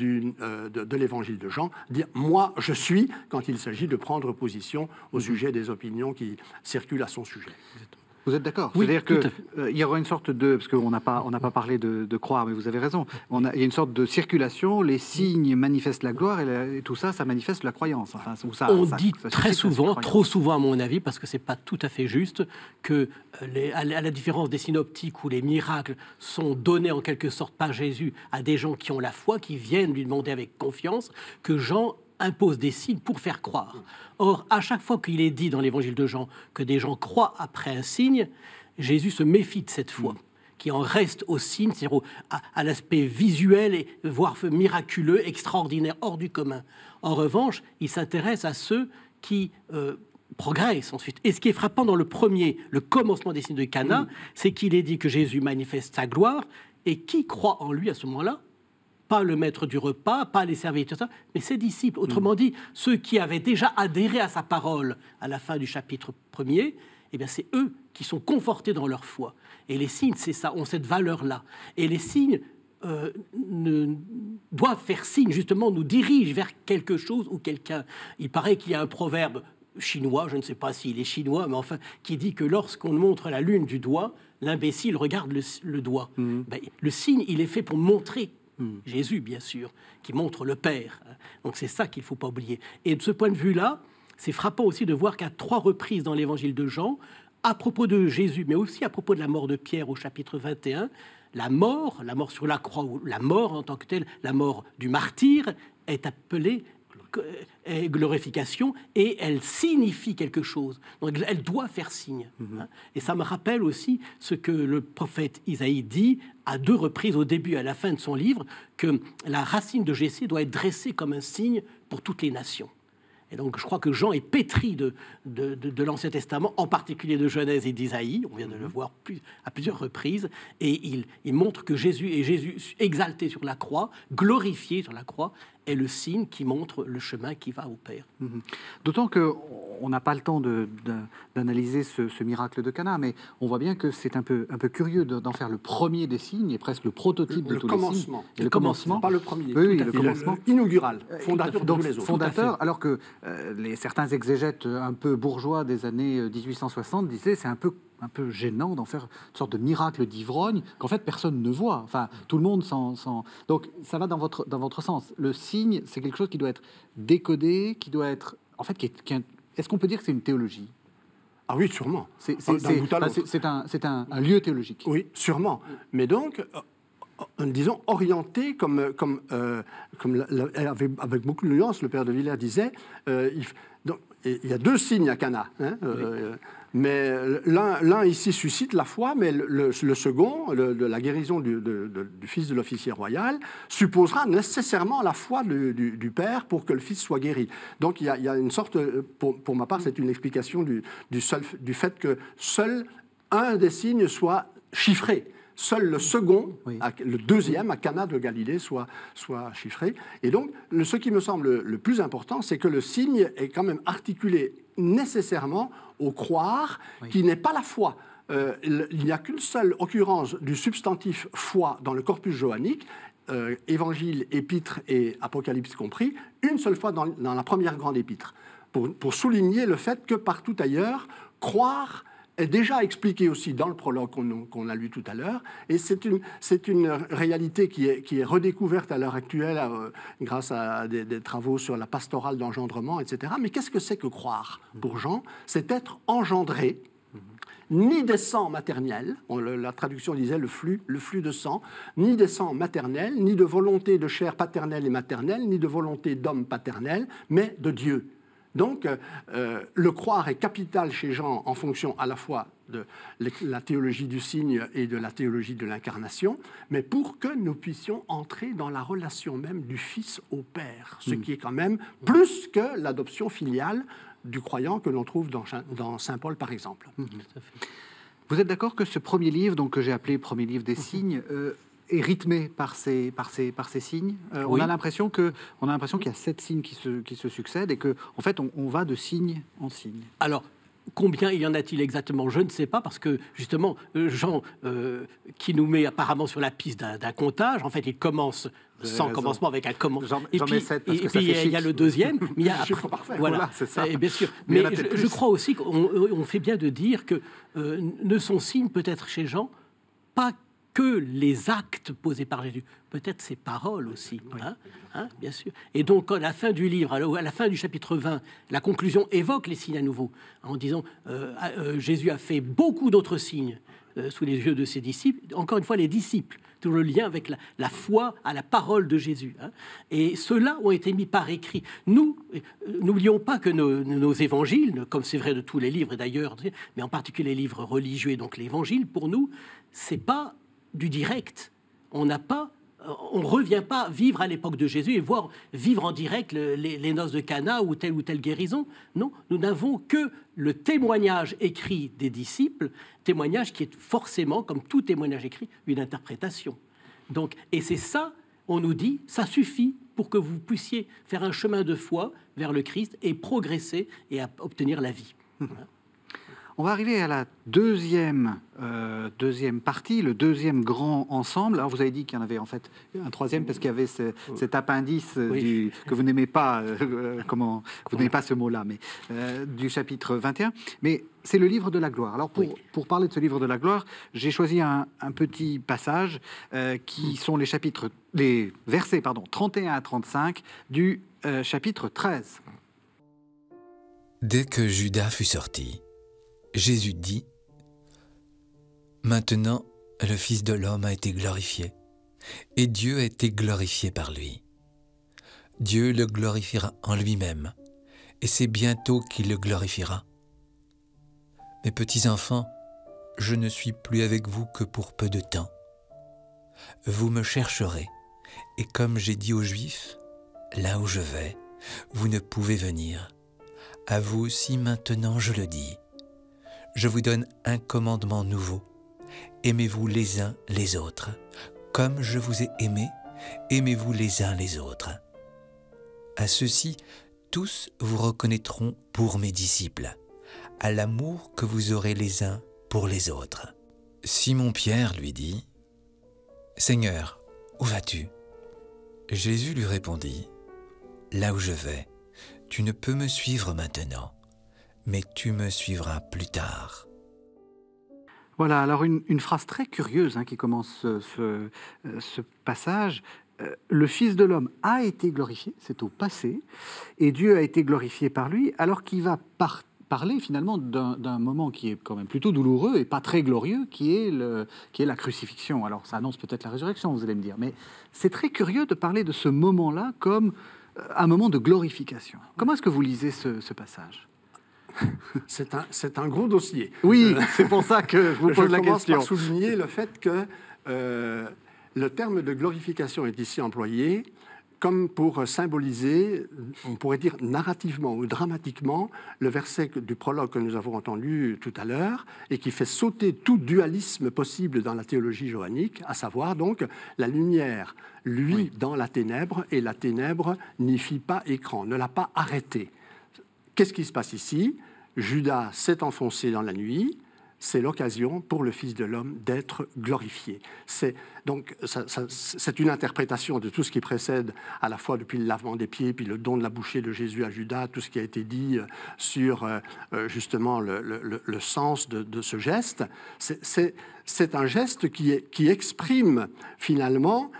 de l'évangile de Jean, dire « moi je suis » quand il s'agit de prendre position au sujet des opinions qui circulent à son sujet. Vous êtes d'accord? Oui, c'est-à-dire qu'il y aura une sorte de... Parce qu'on n'a pas parlé de croire, mais vous avez raison. Il y a une sorte de circulation, les signes manifestent la gloire, et tout ça, ça manifeste la croyance. Enfin, on dit très souvent, trop souvent à mon avis, parce que ce n'est pas tout à fait juste, que à la différence des synoptiques où les miracles sont donnés en quelque sorte par Jésus à des gens qui ont la foi, qui viennent lui demander avec confiance, que Jean impose des signes pour faire croire. Or, à chaque fois qu'il est dit dans l'évangile de Jean que des gens croient après un signe, Jésus se méfie de cette foi, qui en reste au signe, c'est-à-dire à l'aspect visuel, et voire miraculeux, extraordinaire, hors du commun. En revanche, il s'intéresse à ceux qui progressent ensuite. Et ce qui est frappant dans le commencement des signes de Cana, c'est qu'il est dit que Jésus manifeste sa gloire, et qui croit en lui à ce moment-là? Pas le maître du repas, pas les serviteurs, mais ses disciples. Autrement dit, ceux qui avaient déjà adhéré à sa parole à la fin du chapitre 1er, eh bien, c'est eux qui sont confortés dans leur foi. Et les signes, c'est ça, ont cette valeur-là. Et les signes doivent faire signe, justement, nous dirigent vers quelque chose ou quelqu'un. Il paraît qu'il y a un proverbe chinois, je ne sais pas s'il est chinois, mais enfin, qui dit que lorsqu'on montre la lune du doigt, l'imbécile regarde le doigt. Ben, le signe, il est fait pour montrer Jésus, bien sûr, qui montre le Père. Donc c'est ça qu'il ne faut pas oublier. Et de ce point de vue-là, c'est frappant aussi de voir qu'à 3 reprises dans l'évangile de Jean, à propos de Jésus, mais aussi à propos de la mort de Pierre au chapitre 21, la mort sur la croix, ou la mort en tant que telle, la mort du martyr, est appelée glorification, et elle signifie quelque chose. Donc elle doit faire signe. Et ça me rappelle aussi ce que le prophète Isaïe dit à 2 reprises, au début et à la fin de son livre, que la racine de Jessé doit être dressée comme un signe pour toutes les nations. Et donc je crois que Jean est pétri de l'Ancien Testament, en particulier de Genèse et d'Isaïe, on vient de le voir à plusieurs reprises, et il montre que Jésus exalté sur la croix, glorifié sur la croix, est le signe qui montre le chemin qui va au Père. D'autant que on n'a pas le temps d'analyser ce miracle de Cana, mais on voit bien que c'est un peu curieux d'en faire le premier des signes, et presque le prototype de tous les signes. Et le commencement. Pas le premier. Oui, le commencement. Inaugural, fondateur de tous les autres. Fondateur, alors que certains exégètes un peu bourgeois des années 1860 disaient c'est un peu gênant d'en faire une sorte de miracle d'ivrogne qu'en fait personne ne voit. Enfin, tout le monde Donc, ça va dans votre sens. Le signe, c'est quelque chose qui doit être décodé, qui doit être... En fait, est-ce qu'on peut dire que c'est une théologie? Ah oui, sûrement. C'est un lieu théologique. Oui, sûrement. Mais donc, disons, orienté avec beaucoup de nuances, le père de Villers disait, il y a deux signes à Cana, hein, mais l'un ici suscite la foi, mais le second, la guérison du fils de l'officier royal, supposera nécessairement la foi du père pour que le fils soit guéri. Donc il y a une sorte, pour ma part, c'est une explication du fait que seul un des signes soit chiffré. Seul le second, oui, le deuxième, à Cana de Galilée, soit chiffré. Et donc, ce qui me semble le plus important, c'est que le signe est quand même articulé nécessairement au croire, oui, qui n'est pas la foi. Il n'y a qu'une seule occurrence du substantif foi dans le corpus johannique, évangile, épître et apocalypse compris, une seule fois dans la première grande épître, pour souligner le fait que partout ailleurs, croire est déjà expliqué aussi dans le prologue qu'on a lu tout à l'heure, et c'est une réalité qui est redécouverte à l'heure actuelle grâce à des travaux sur la pastorale d'engendrement, etc. Mais qu'est-ce que c'est que croire pour Jean? C'est être engendré, ni des sangs maternels, la traduction disait le flux de sang, ni des sangs maternels, ni de volonté de chair paternelle et maternelle, ni de volonté d'homme paternel, mais de Dieu. Donc, le croire est capital chez Jean en fonction à la fois de la théologie du signe et de la théologie de l'incarnation, mais pour que nous puissions entrer dans la relation même du Fils au Père, ce qui est quand même plus que l'adoption filiale du croyant que l'on trouve dans Saint Paul, par exemple. Vous êtes d'accord que ce premier livre, donc, que j'ai appelé Premier livre des signes, est rythmé par ces signes. Oui. On a l'impression qu'il y a 7 signes qui se succèdent et que, en fait, on va de signe en signe. Alors, combien y en a-t-il exactement? Je ne sais pas, parce que, justement, Jean, qui nous met apparemment sur la piste d'un comptage, en fait, il commence sans commencement avec un commencement. Et puis, il y a le deuxième. Mais il y a chiffre parfait. Voilà, c'est ça. Et bien sûr. Mais je crois aussi qu'on fait bien de dire que ne sont signes, peut-être chez Jean, pas que les actes posés par Jésus, peut-être ses paroles aussi, oui. Bien sûr. Et donc, à la fin du livre, à la fin du chapitre 20, la conclusion évoque les signes à nouveau, en disant Jésus a fait beaucoup d'autres signes sous les yeux de ses disciples. Encore une fois, les disciples, tout le lien avec la foi à la parole de Jésus. Et ceux-là ont été mis par écrit. Nous, n'oublions pas que nos évangiles, comme c'est vrai de tous les livres d'ailleurs, mais en particulier les livres religieux, et donc l'évangile, pour nous, c'est pas du direct. On revient pas vivre à l'époque de Jésus et vivre en direct les noces de Cana ou telle guérison. Non, nous n'avons que le témoignage écrit des disciples, témoignage qui est forcément, comme tout témoignage écrit, une interprétation. Donc, et c'est ça, on nous dit, ça suffit pour que vous puissiez faire un chemin de foi vers le Christ et progresser et obtenir la vie. Voilà. On va arriver à la deuxième partie, le deuxième grand ensemble. Alors, vous avez dit qu'il y en avait en fait un troisième parce qu'il y avait cet appendice que vous n'aimez pas, vous n'aimez pas ce mot-là, mais du chapitre 21. Mais c'est le livre de la gloire. Alors, pour parler de ce livre de la gloire, j'ai choisi un petit passage qui sont les versets 31 à 35 du chapitre 13. Dès que Judas fut sorti, Jésus dit : « Maintenant, le Fils de l'homme a été glorifié, et Dieu a été glorifié par lui. Dieu le glorifiera en lui-même, et c'est bientôt qu'il le glorifiera. Mes petits-enfants, je ne suis plus avec vous que pour peu de temps. Vous me chercherez, et comme j'ai dit aux Juifs, là où je vais, vous ne pouvez venir. À vous aussi maintenant je le dis. Je vous donne un commandement nouveau. Aimez-vous les uns les autres. Comme je vous ai aimés, aimez-vous les uns les autres. À ceci, tous vous reconnaîtront pour mes disciples, à l'amour que vous aurez les uns pour les autres. » Simon-Pierre lui dit, « Seigneur, où vas-tu » Jésus lui répondit, « Là où je vais, tu ne peux me suivre maintenant, mais tu me suivras plus tard. » Voilà, alors une phrase très curieuse qui commence ce passage. Le Fils de l'homme a été glorifié, c'est au passé, et Dieu a été glorifié par lui, alors qu'il va parler finalement d'un moment qui est quand même plutôt douloureux et pas très glorieux, qui est la crucifixion. Alors ça annonce peut-être la résurrection, vous allez me dire, mais c'est très curieux de parler de ce moment-là comme un moment de glorification. Comment est-ce que vous lisez ce passage ? C'est un gros dossier. Oui, c'est pour ça que je vous pose la question. Je commence par souligner le fait que le terme de glorification est ici employé comme pour symboliser, on pourrait dire narrativement ou dramatiquement, le verset du prologue que nous avons entendu tout à l'heure et qui fait sauter tout dualisme possible dans la théologie johannique, à savoir donc la lumière, lui, dans la ténèbre, et la ténèbre n'y fit pas écran, ne l'a pas arrêté. Qu'est-ce qui se passe ici ? Judas s'est enfoncé dans la nuit, c'est l'occasion pour le Fils de l'homme d'être glorifié. C'est une interprétation de tout ce qui précède, à la fois depuis le lavement des pieds, puis le don de la bouchée de Jésus à Judas, tout ce qui a été dit sur justement le sens de ce geste. C'est un geste qui exprime finalement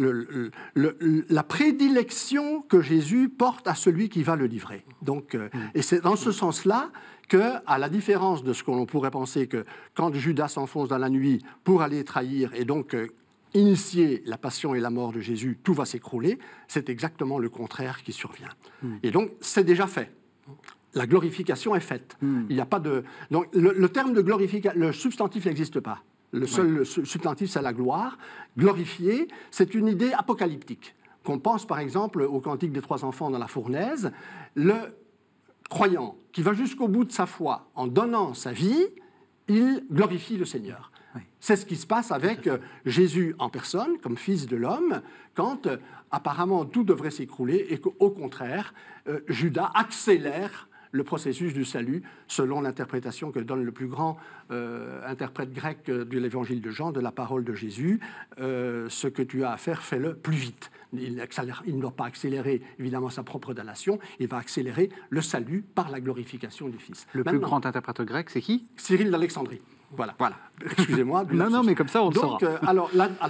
la prédilection que Jésus porte à celui qui va le livrer. Donc, et c'est dans ce sens-là que, à la différence de ce que l'on pourrait penser que quand Judas s'enfonce dans la nuit pour aller trahir et donc initier la passion et la mort de Jésus, tout va s'écrouler, c'est exactement le contraire qui survient. Et donc, c'est déjà fait. La glorification est faite. Il n'y a pas de... Donc, le terme de glorification, le substantif n'existe pas. Le seul substantif, c'est la gloire. Glorifier, c'est une idée apocalyptique. Qu'on pense, par exemple, au Cantique des 3 enfants dans la fournaise. Le croyant qui va jusqu'au bout de sa foi en donnant sa vie, il glorifie le Seigneur. Oui. C'est ce qui se passe avec Jésus en personne, comme Fils de l'homme, quand apparemment tout devrait s'écrouler et qu'au contraire, Judas accélère le processus du salut, selon l'interprétation que donne le plus grand interprète grec de l'évangile de Jean, de la parole de Jésus. Ce que tu as à faire, fais-le plus vite. Il ne doit pas accélérer, évidemment, sa propre damnation, il va accélérer le salut par la glorification du Fils. Le plus grand interprète grec, c'est qui ? Cyril d'Alexandrie. Voilà. Excusez-moi. Non, mais comme ça, on le saura. Alors,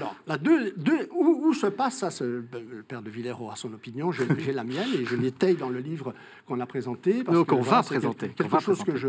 où se passe ça le père de Villers aura son opinion, j'ai la mienne, et je l'étaye dans le livre qu'on a présenté. Parce qu'on va présenter. Quelque chose que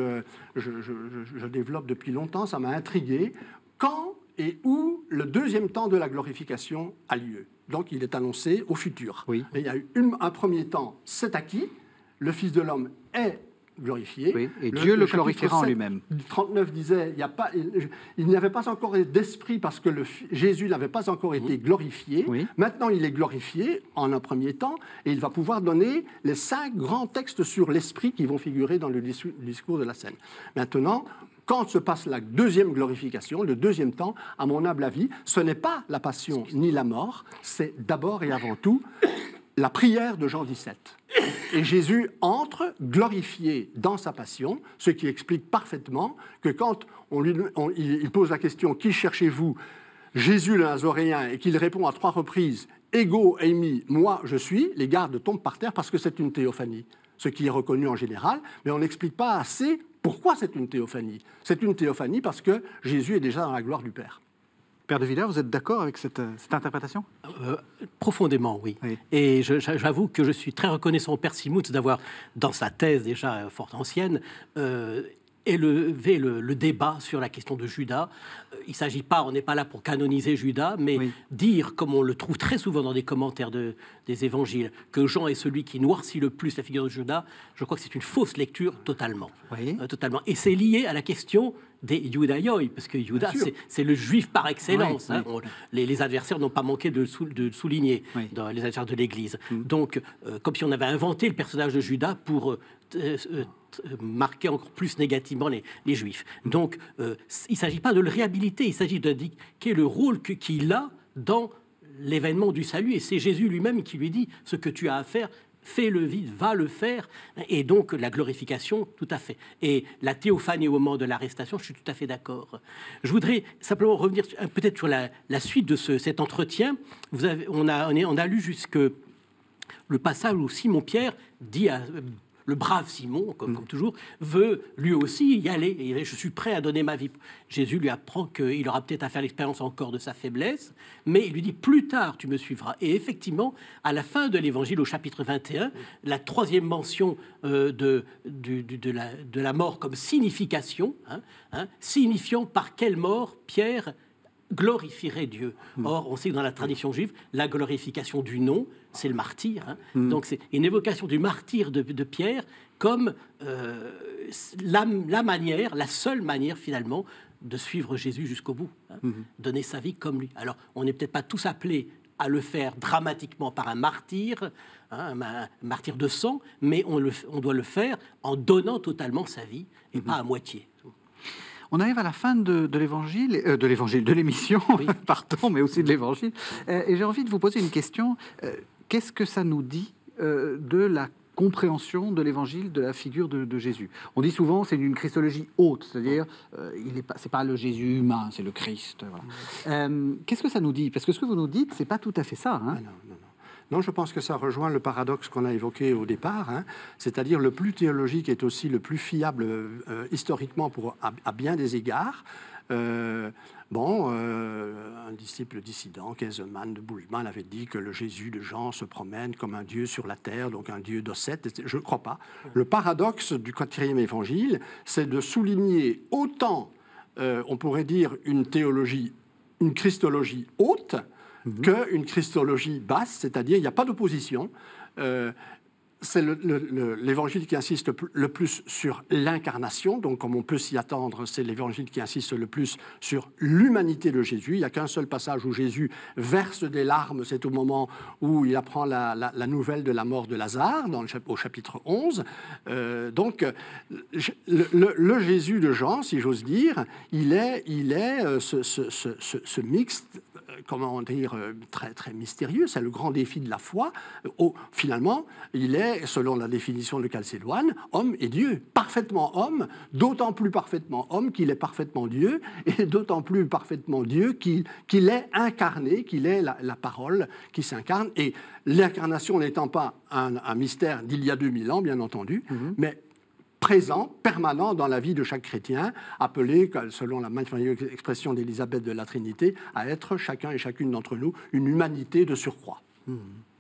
je développe depuis longtemps, ça m'a intrigué. Quand et où le deuxième temps de la glorification a lieu. Donc, il est annoncé au futur. Oui. Et il y a eu un premier temps, c'est acquis, le Fils de l'homme est glorifié. Oui, et Dieu le glorifiera en lui-même. 39 disait, il n'y avait pas encore d'esprit parce que Jésus n'avait pas encore été glorifié. Oui. Maintenant, il est glorifié en un premier temps et il va pouvoir donner les 5 grands textes sur l'esprit qui vont figurer dans le discours de la scène. Maintenant, quand se passe la deuxième glorification, le deuxième temps, à mon humble avis, ce n'est pas la passion ni la mort, c'est d'abord et avant tout la prière de Jean 17. Et Jésus entre glorifié dans sa passion, ce qui explique parfaitement que quand il pose la question « Qui cherchez-vous ?» Jésus le Nazoréen, et qu'il répond à 3 reprises « Ego eimi, moi je suis », les gardes tombent par terre parce que c'est une théophanie, ce qui est reconnu en général, mais on n'explique pas assez pourquoi c'est une théophanie. C'est une théophanie parce que Jésus est déjà dans la gloire du Père. Père de Villers, vous êtes d'accord avec cette interprétation ? Profondément, oui. Et j'avoue que je suis très reconnaissant au Père Simouts d'avoir, dans sa thèse déjà fort ancienne, élevé le débat sur la question de Judas. Il ne s'agit pas, on n'est pas là pour canoniser Judas, mais dire, comme on le trouve très souvent dans des commentaires des évangiles, que Jean est celui qui noircit le plus la figure de Judas, je crois que c'est une fausse lecture totalement. Totalement. Et c'est lié à la question des Iudaioi, parce que Judas, c'est le juif par excellence. Les adversaires n'ont pas manqué de souligner, dans les adversaires de l'Église. Donc, comme si on avait inventé le personnage de Judas pour marquer encore plus négativement les Juifs. Donc, il ne s'agit pas de le réhabiliter, il s'agit d'indiquer le rôle qu'il a dans l'événement du salut. Et c'est Jésus lui-même qui lui dit « Ce que tu as à faire, fait le vide, va le faire, et donc la glorification, tout à fait. Et la théophanie au moment de l'arrestation, je suis tout à fait d'accord. Je voudrais simplement revenir peut-être sur la suite de cet entretien. On a lu jusque le passage où Simon-Pierre dit à... Le brave Simon, comme toujours, veut lui aussi y aller. Et je suis prêt à donner ma vie. Jésus lui apprend qu'il aura peut-être à faire l'expérience encore de sa faiblesse, mais il lui dit, plus tard, tu me suivras. Et effectivement, à la fin de l'Évangile, au chapitre 21, la troisième mention de la mort comme signification, signifiant par quelle mort Pierre glorifierait Dieu. Or, on sait que dans la tradition juive, la glorification du nom, c'est le martyr. Donc, c'est une évocation du martyr de Pierre comme la manière, la seule manière, finalement, de suivre Jésus jusqu'au bout. Donner sa vie comme lui. Alors, on n'est peut-être pas tous appelés à le faire dramatiquement par un martyr de sang, mais on doit le faire en donnant totalement sa vie, et pas à moitié. On arrive à la fin de l'émission, oui. Pardon, mais aussi de l'évangile. Et j'ai envie de vous poser une question. Qu'est-ce que ça nous dit de la compréhension de l'évangile, de la figure de Jésus? On dit souvent c'est une christologie haute, c'est-à-dire c'est pas le Jésus humain, c'est le Christ. Voilà. Qu'est-ce que ça nous dit? Parce que ce que vous nous dites, c'est pas tout à fait ça. Hein? Non, je pense que ça rejoint le paradoxe qu'on a évoqué au départ, c'est-à-dire le plus théologique est aussi le plus fiable historiquement à bien des égards. Un disciple dissident, Käsemann de Bullmann, avait dit que le Jésus de Jean se promène comme un Dieu sur la terre, donc un Dieu d'Ossète. Je ne crois pas. Le paradoxe du 4e évangile, c'est de souligner autant, on pourrait dire, une christologie haute, qu'une christologie basse, c'est-à-dire il n'y a pas d'opposition. C'est l'évangile qui insiste le plus sur l'incarnation, donc comme on peut s'y attendre, c'est l'évangile qui insiste le plus sur l'humanité de Jésus. Il n'y a qu'un seul passage où Jésus verse des larmes, c'est au moment où il apprend la nouvelle de la mort de Lazare, au chapitre 11. Donc, le Jésus de Jean, si j'ose dire, il est ce mixte, comment dire, très, très mystérieux, c'est le grand défi de la foi. Finalement, il est, selon la définition de Chalcédoine, homme et Dieu, parfaitement homme, d'autant plus parfaitement homme qu'il est parfaitement Dieu, et d'autant plus parfaitement Dieu qu'il est incarné, qu'il est la parole qui s'incarne, et l'incarnation n'étant pas un mystère d'il y a 2000 ans, bien entendu, mais présent, permanent dans la vie de chaque chrétien, appelé, selon la merveilleuse expression d'Élisabeth de la Trinité, à être chacun et chacune d'entre nous une humanité de surcroît. Vous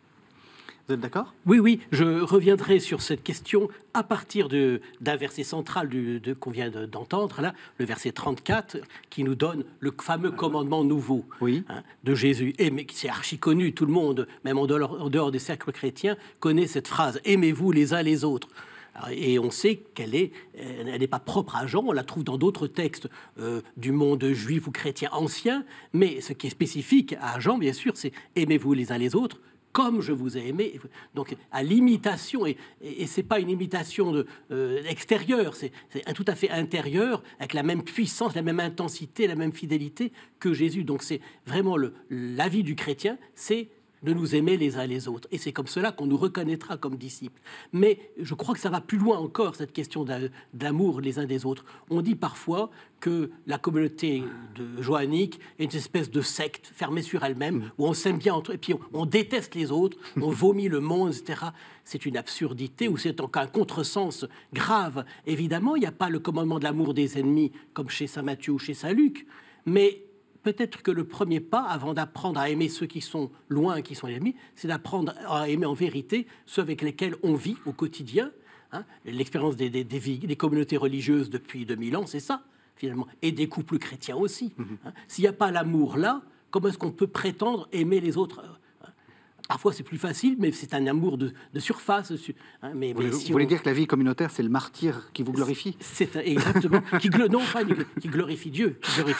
êtes d'accord? Oui, je reviendrai sur cette question à partir d'un verset central qu'on vient d'entendre, là, le verset 34, qui nous donne le fameux commandement nouveau de Jésus. Mais c'est archi connu, tout le monde, même en dehors des cercles chrétiens, connaît cette phrase « Aimez-vous les uns les autres ». Et on sait qu'elle n'est pas propre à Jean, on la trouve dans d'autres textes du monde juif ou chrétien ancien, mais ce qui est spécifique à Jean, bien sûr, c'est « aimez-vous les uns les autres » comme je vous ai aimé. Donc à l'imitation, et c'est pas une imitation extérieure, c'est tout à fait intérieur, avec la même puissance, la même intensité, la même fidélité que Jésus. Donc c'est vraiment la vie du chrétien, c'est de nous aimer les uns les autres. Et c'est comme cela qu'on nous reconnaîtra comme disciples. Mais je crois que ça va plus loin encore, cette question d'amour les uns des autres. On dit parfois que la communauté joannique est une espèce de secte fermée sur elle-même, où on s'aime bien entre eux, et puis on déteste les autres, on vomit le monde, etc. C'est une absurdité, ou c'est un contresens grave. Évidemment, il n'y a pas le commandement de l'amour des ennemis, comme chez saint Matthieu ou chez saint Luc, mais peut-être que le premier pas, avant d'apprendre à aimer ceux qui sont loin, qui sont ennemis, c'est d'apprendre à aimer en vérité ceux avec lesquels on vit au quotidien. L'expérience des communautés religieuses depuis 2000 ans, c'est ça, finalement. Et des couples chrétiens aussi. S'il n'y a pas l'amour là, comment est-ce qu'on peut prétendre aimer les autres? Parfois, c'est plus facile, mais c'est un amour de surface. Mais vous voulez dire que la vie communautaire, c'est le martyr qui vous glorifie? C'est exactement. Qui glorifie Dieu.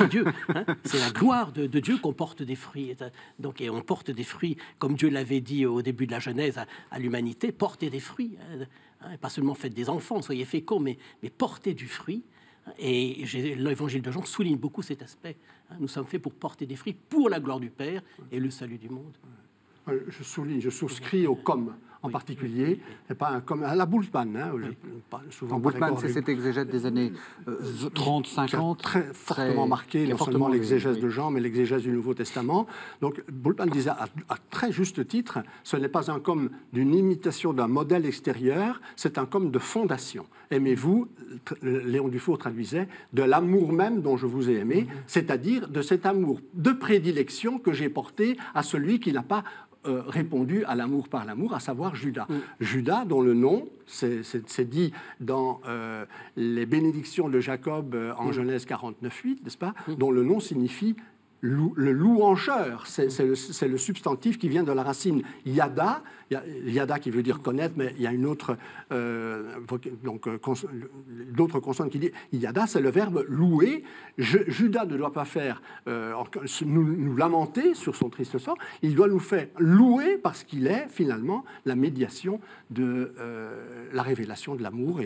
C'est la gloire de Dieu qu'on porte des fruits. Donc, et on porte des fruits, comme Dieu l'avait dit au début de la Genèse à l'humanité, portez des fruits. Pas seulement faites des enfants, soyez féconds, mais portez du fruit. Et l'évangile de Jean souligne beaucoup cet aspect. Nous sommes faits pour porter des fruits pour la gloire du Père et le salut du monde. Je souscris au « comme ». en particulier, et pas comme à la Bultmann. Hein, souvent Bultmann, c'est cet exégète des années 30, 50. Très fortement marqué, non seulement l'exégèse de Jean, mais l'exégèse du Nouveau Testament. Donc Bultmann disait à très juste titre, ce n'est pas un comme d'une imitation d'un modèle extérieur, c'est un comme de fondation. Aimez-vous, Léon Dufour traduisait, de l'amour même dont je vous ai aimé, c'est-à-dire de cet amour de prédilection que j'ai porté à celui qui n'a pas répondu à l'amour par l'amour, à savoir Judas. Judas, dont le nom, c'est dit dans les bénédictions de Jacob en Genèse 49:8, n'est-ce pas, dont le nom signifie le louangeur, c'est le substantif qui vient de la racine yada, yada qui veut dire connaître, mais il y a une autre, d'autres consonnes qui disent yada, c'est le verbe louer. Judas ne doit pas faire nous lamenter sur son triste sort, il doit nous faire louer parce qu'il est finalement la médiation de la révélation de l'amour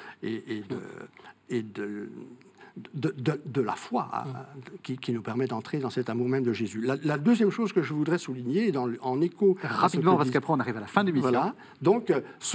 et de la foi qui nous permet d'entrer dans cet amour même de Jésus. La deuxième chose que je voudrais souligner, en écho... Rapidement, parce qu'après on arrive à la fin de l'émission. Voilà. Donc,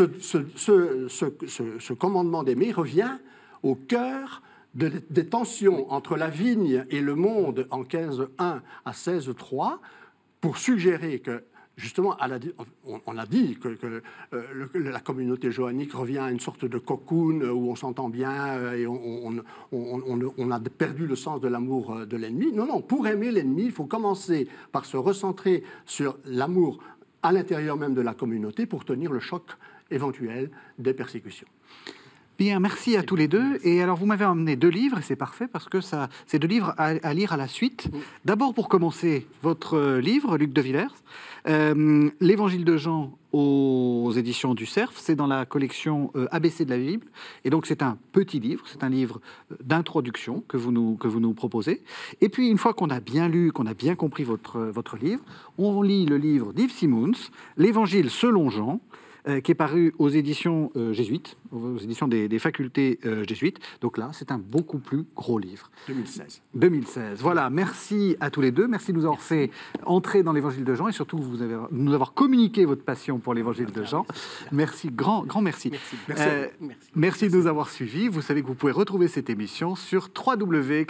ce commandement d'aimer revient au cœur des tensions entre la vigne et le monde en 15:1 à 16:3, pour suggérer que justement, on a dit que la communauté johannique revient à une sorte de cocoon où on s'entend bien et on a perdu le sens de l'amour de l'ennemi. Non, pour aimer l'ennemi, il faut commencer par se recentrer sur l'amour à l'intérieur même de la communauté pour tenir le choc éventuel des persécutions. Bien, merci à tous les deux. Et alors, vous m'avez emmené 2 livres, et c'est parfait parce que c'est 2 livres à lire à la suite. D'abord, pour commencer, votre livre, Luc de Villers, L'Évangile de Jean aux éditions du Cerf, c'est dans la collection ABC de la Bible. Et donc, c'est un petit livre, c'est un livre d'introduction que vous nous proposez. Et puis, une fois qu'on a bien lu, qu'on a bien compris votre livre, on lit le livre d'Yves Simmons, L'Évangile selon Jean, qui est paru aux éditions jésuites, aux éditions des facultés jésuites. Donc là, c'est un beaucoup plus gros livre. 2016. Voilà, merci à tous les deux. Merci de nous avoir fait entrer dans l'Évangile de Jean et surtout de nous avoir communiqué votre passion pour l'Évangile de Jean. Merci, grand merci. Merci de nous avoir suivis. Vous savez que vous pouvez retrouver cette émission sur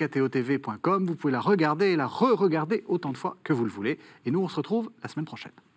www.ktotv.com. Vous pouvez la regarder et la re-regarder autant de fois que vous le voulez. Et nous, on se retrouve la semaine prochaine.